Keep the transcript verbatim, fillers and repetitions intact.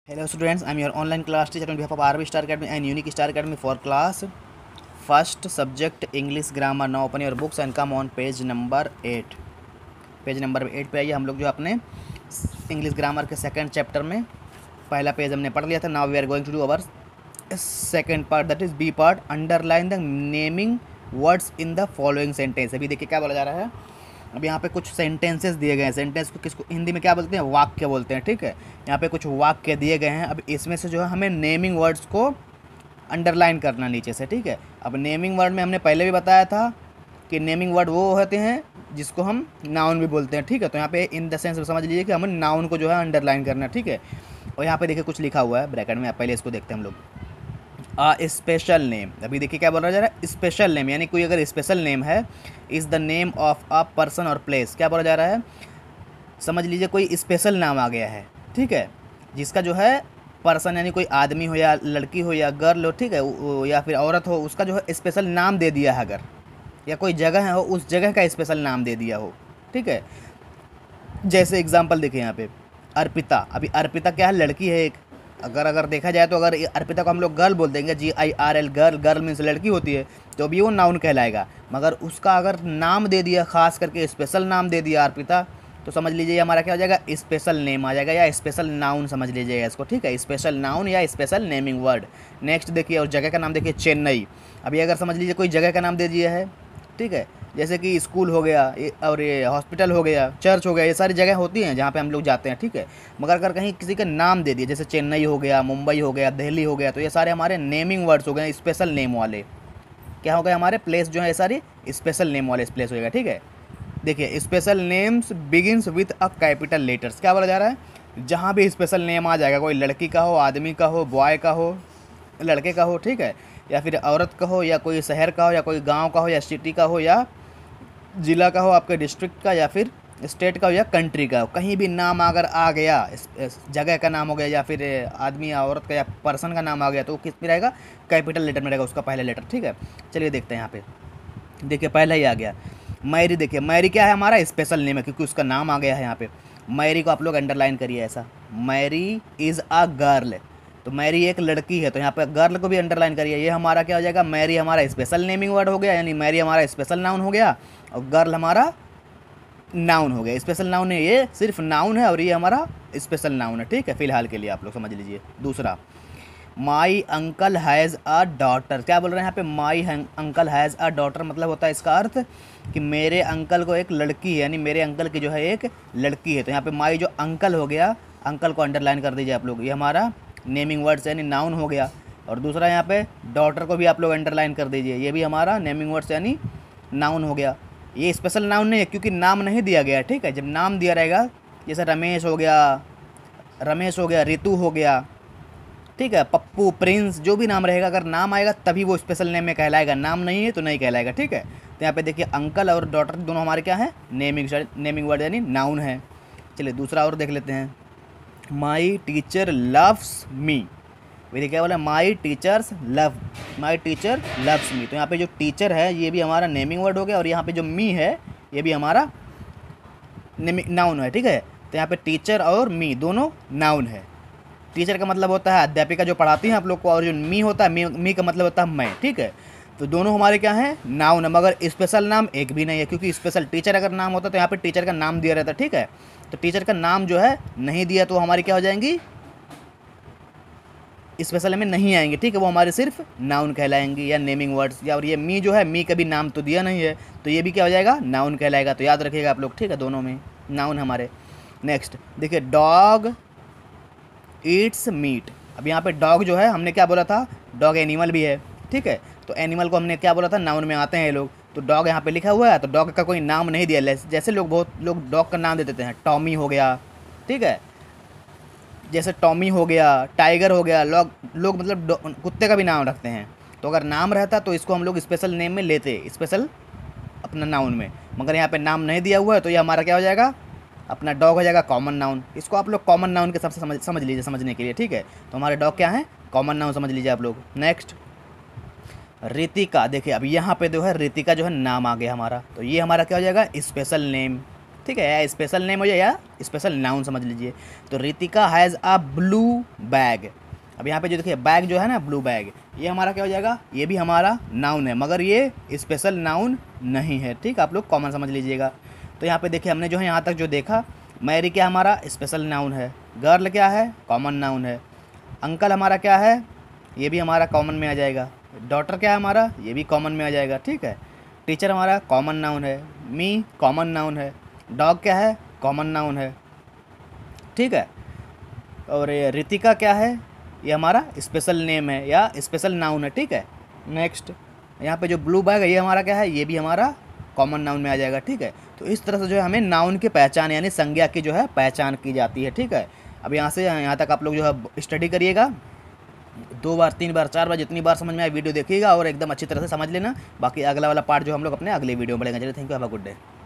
Hello students, I am your online class teacher on behalf of R B Star Academy and Unique Star Academy for class first subject English grammar. Now open your books and come on page number eight. Page number eight पे आइए। हम लोग जो अपने English grammar के second chapter में पहला page हमने पढ़ लिया था। Now we are going to do our second part, that is B part, underline the naming words in the following sentence. अभी देखिए क्या बोला जा रहा है। अब यहाँ पे कुछ सेंटेंसेस दिए गए हैं। सेंटेंस को किसको हिंदी में क्या बोलते हैं? वाक्य बोलते हैं। ठीक है, यहाँ पे कुछ वाक्य दिए गए हैं। अब इसमें से जो है हमें नेमिंग वर्ड्स को अंडरलाइन करना नीचे से। ठीक है, अब नेमिंग वर्ड में हमने पहले भी बताया था कि नेमिंग वर्ड वो होते हैं जिसको हम नाउन भी बोलते हैं। ठीक है, तो यहाँ पे इन द सेंस समझ लीजिए कि हमें नाउन को जो है अंडरलाइन करना है। ठीक है, और यहाँ पे देखिए कुछ लिखा हुआ है ब्रैकेट में। पहले इसको देखते हैं हम लोग। आ स्पेशल नेम, अभी देखिए क्या बोल रहा है, स्पेशल नेम यानी कोई अगर स्पेशल नेम है, is the name of a person और प्लेस। क्या बोला जा रहा है? समझ लीजिए कोई स्पेशल नाम आ गया है। ठीक है, जिसका जो है पर्सन यानी कोई आदमी हो या लड़की हो या गर्ल हो, ठीक है, या फिर औरत हो, उसका जो है स्पेशल नाम दे दिया है अगर, या कोई जगह हो उस जगह का स्पेशल नाम दे दिया हो। ठीक है, जैसे एग्जांपल देखिए यहाँ पे अर्पिता। अभी अर्पिता क्या है? लड़की है एक। अगर अगर देखा जाए तो अगर अर्पिता को हम लोग गर्ल बोल देंगे, G I R L, girl, girl means लड़की होती है, तो भी वो नाउन कहलाएगा। मगर उसका अगर नाम दे दिया, खास करके स्पेशल नाम दे दिया अर्पिता, तो समझ लीजिए हमारा क्या हो जाएगा? स्पेशल नेम आ जाएगा या स्पेशल नाउन समझ लीजिएगा इसको। ठीक है, स्पेशल नाउन या स्पेशल नेमिंग वर्ड। नेक्स्ट देखिए, और जगह का नाम देखिए चेन्नई। अभी अगर समझ लीजिए कोई जगह का नाम दे दिया है, ठीक है, जैसे कि स्कूल हो गया और ये हॉस्पिटल हो गया, चर्च हो गया, ये सारी जगह होती हैं जहाँ पे हम लोग जाते हैं। ठीक है, मगर अगर कहीं किसी का नाम दे दिया, जैसे चेन्नई हो गया, मुंबई हो गया, दिल्ली हो गया, तो ये सारे हमारे नेमिंग वर्ड्स हो गए, स्पेशल नेम वाले। क्या हो गए? हमारे प्लेस जो है ये सारी स्पेशल नेम वाले प्लेस हो गए। ठीक है, देखिए special names begins with a capital letters. क्या बोला जा रहा है? जहाँ भी स्पेशल नेम आ जाएगा, कोई लड़की का हो, आदमी का हो, बॉय का हो, लड़के का हो, ठीक है, या फिर औरत का हो, या कोई शहर का हो, या कोई गांव का हो, या सिटी का हो, या ज़िला का हो, आपके डिस्ट्रिक्ट का, या फिर स्टेट का हो, या कंट्री का हो, कहीं भी नाम अगर आ गया, जगह का नाम हो गया, या फिर आदमी या औरत का या पर्सन का नाम आ गया, तो वो किस में रहेगा? कैपिटल लेटर में रहेगा, उसका पहला लेटर। ठीक है, चलिए देखते हैं यहाँ पे। देखिए पहला ही आ गया मैरी। देखिए मैरी क्या है? हमारा स्पेशल नेम है क्योंकि उसका नाम आ गया है यहाँ पे। मैरी को आप लोग अंडरलाइन करिए ऐसा, मैरी इज़ अ गर्ल। तो मैरी एक लड़की है, तो यहाँ पे गर्ल को भी अंडरलाइन करिए। ये हमारा क्या हो जाएगा? मैरी हमारा स्पेशल नेमिंग वर्ड हो गया, यानी मैरी हमारा स्पेशल नाउन हो गया, और गर्ल हमारा नाउन हो गया। स्पेशल नाउन है, ये सिर्फ नाउन है, और ये हमारा स्पेशल नाउन है। ठीक है, फिलहाल के लिए आप लोग समझ लीजिए। दूसरा, my uncle has a daughter. क्या बोल रहे हैं यहाँ पे? My uncle has a daughter, मतलब होता है इसका अर्थ कि मेरे अंकल को एक लड़की है, यानी मेरे अंकल की जो है एक लड़की है। तो यहाँ पे माई जो अंकल हो गया, अंकल को अंडरलाइन कर दीजिए आप लोग, ये हमारा नेमिंग वर्ड्स यानी नाउन हो गया। और दूसरा यहाँ पे डॉटर को भी आप लोग अंडरलाइन कर दीजिए, ये भी हमारा नेमिंग वर्ड्स यानी नाउन हो गया। ये स्पेशल नाउन नहीं है क्योंकि नाम नहीं दिया गया। ठीक है, जब नाम दिया रहेगा, जैसे रमेश हो गया, रमेश हो गया, रितु हो गया, ठीक है, पप्पू, प्रिंस, जो भी नाम रहेगा, अगर नाम आएगा तभी वो स्पेशल नेम में कहलाएगा, नाम नहीं है तो नहीं कहलाएगा। ठीक है, तो यहाँ पे देखिए अंकल और डॉटर दोनों हमारे क्या है? नेमिंग नेमिंग वर्ड यानी नाउन है। चलिए दूसरा और देख लेते हैं। My teacher loves me. देखिए क्या बोला? My teachers love, my teacher loves me. तो यहाँ पे जो टीचर है ये भी हमारा नेमिंग वर्ड हो गया, और यहाँ पे जो मी है ये भी हमारा नेमिंग नाउन है। ठीक है, तो यहाँ पे टीचर और मी दोनों नाउन है। टीचर का मतलब होता है अध्यापिका जो पढ़ाती हैं आप लोग को, और जो मी होता है, मी, मी का मतलब होता है मैं। ठीक है, तो दोनों हमारे क्या हैं? नाउन है, मगर स्पेशल नाम एक भी नहीं है, क्योंकि स्पेशल टीचर अगर नाम होता तो यहाँ पे टीचर का नाम दिया रहता। ठीक है, तो टीचर का नाम जो है नहीं दिया तो हमारी क्या हो जाएंगी? स्पेशल में नहीं आएंगे। ठीक है, वो हमारे सिर्फ नाउन कहलाएंगी या नेमिंग वर्ड्स। या और ये मी जो है, मी कभी नाम तो दिया नहीं है, तो ये भी क्या हो जाएगा? नाउन कहलाएगा। तो याद रखिएगा आप लोग। ठीक है, दोनों में नाउन हमारे। नेक्स्ट देखिए, डॉग ईट्स मीट। अब यहाँ पे डॉग जो है, हमने क्या बोला था? डॉग एनिमल भी है। ठीक है, तो एनिमल को हमने क्या बोला था? नाउन में आते हैं ये लोग। तो डॉग यहाँ पे लिखा हुआ है, तो डॉग का कोई नाम नहीं दिया। जैसे लोग बहुत लोग डॉग का नाम दे देते हैं, टॉमी हो गया, ठीक है, जैसे टॉमी हो गया, टाइगर हो गया, लोग लोग मतलब कुत्ते का भी नाम रखते हैं। तो अगर नाम रहता तो इसको हम लोग स्पेशल नेम में लेते, स्पेशल अपना नाउन में, मगर यहाँ पे नाम नहीं दिया हुआ है, तो ये हमारा क्या हो जाएगा? अपना डॉग हो जाएगा कॉमन नाउन। इसको आप लोग कॉमन नाउन के सबसे समझ समझ लीजिए समझने के लिए। ठीक है, तो हमारे डॉग क्या है? कॉमन नाउन समझ लीजिए आप लोग। नेक्स्ट, रितिका। देखिए अब यहाँ पे जो है रितिका जो है नाम आ गया हमारा, तो ये हमारा क्या हो जाएगा? Special name. ठीक है, या स्पेशल नेम हो जाए या स्पेशल नाउन समझ लीजिए। तो Ritika has a blue bag. अब यहाँ पे जो देखिए बैग जो है ना, ब्लू बैग, ये हमारा क्या हो जाएगा, ये भी हमारा नाउन है मगर ये स्पेशल नाउन नहीं है। ठीक, आप लोग कॉमन समझ लीजिएगा। तो यहाँ पे देखिए हमने जो है यहाँ तक जो देखा, मैरी क्या हमारा स्पेशल नाउन है, गर्ल क्या है कॉमन नाउन है, अंकल हमारा क्या है ये भी हमारा कॉमन में आ जाएगा, डॉटर क्या है हमारा ये भी कॉमन में आ जाएगा। ठीक है, टीचर हमारा कॉमन नाउन है, मी कॉमन नाउन है, डॉग क्या है कॉमन नाउन है। ठीक है, और ये रितिका क्या है, ये हमारा स्पेशल नेम है या स्पेशल नाउन है। ठीक है, नेक्स्ट यहाँ पे जो ब्लू बैग है ये हमारा क्या है, ये भी हमारा कॉमन नाउन में आ जाएगा। ठीक है, तो इस तरह से जो है हमें नाउन की पहचान यानी संज्ञा की जो है पहचान की जाती है। ठीक है, अब यहाँ से यहाँ तक आप लोग जो है स्टडी करिएगा, दो बार तीन बार चार बार जितनी बार समझ में आए वीडियो देखिएगा और एकदम अच्छी तरह से समझ लेना। बाकी अगला वाला पार्ट जो हम लोग अपने अगले वीडियो में पढ़ेंगे। चलिए, thank you, have a good day.